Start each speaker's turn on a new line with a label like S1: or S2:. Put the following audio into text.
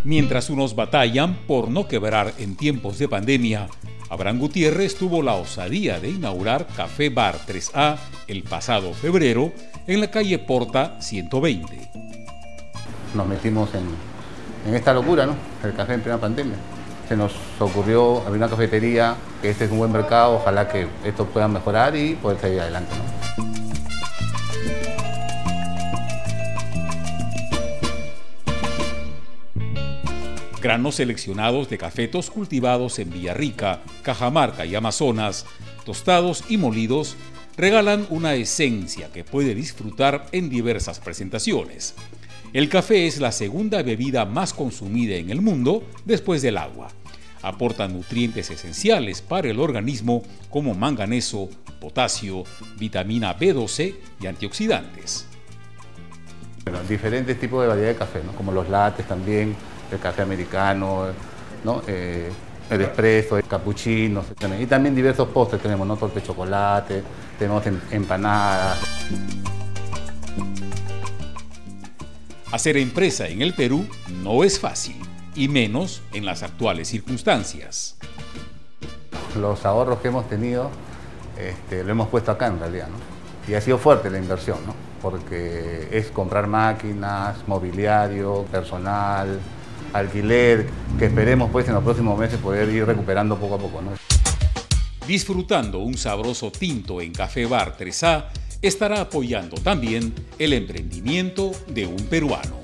S1: Mientras unos batallan por no quebrar en tiempos de pandemia, Abraham Gutiérrez tuvo la osadía de inaugurar Café Bar 3A el pasado febrero en la calle Porta 120.
S2: Nos metimos en esta locura, ¿no? El café en plena pandemia. Se nos ocurrió abrir una cafetería, que este es un buen mercado, ojalá que esto pueda mejorar y poder seguir adelante, ¿no?
S1: Granos seleccionados de cafetos cultivados en Villarrica, Cajamarca y Amazonas, tostados y molidos, regalan una esencia que puede disfrutar en diversas presentaciones. El café es la segunda bebida más consumida en el mundo después del agua. Aporta nutrientes esenciales para el organismo como manganeso, potasio, vitamina B12 y antioxidantes.
S2: Bueno, diferentes tipos de variedad de café, ¿no? Como los lattes también, el café americano, ¿no? El espresso, el cappuccino, y también diversos postres tenemos, ¿no? Torta de chocolate, tenemos empanadas.
S1: Hacer empresa en el Perú no es fácil, y menos en las actuales circunstancias.
S2: Los ahorros que hemos tenido lo hemos puesto acá en realidad, ¿no? Y ha sido fuerte la inversión, ¿no? Porque es comprar máquinas, mobiliario, personal, alquiler, que esperemos pues en los próximos meses poder ir recuperando poco a poco, ¿no?
S1: Disfrutando un sabroso tinto en Café Bar 3A, estará apoyando también el emprendimiento de un peruano.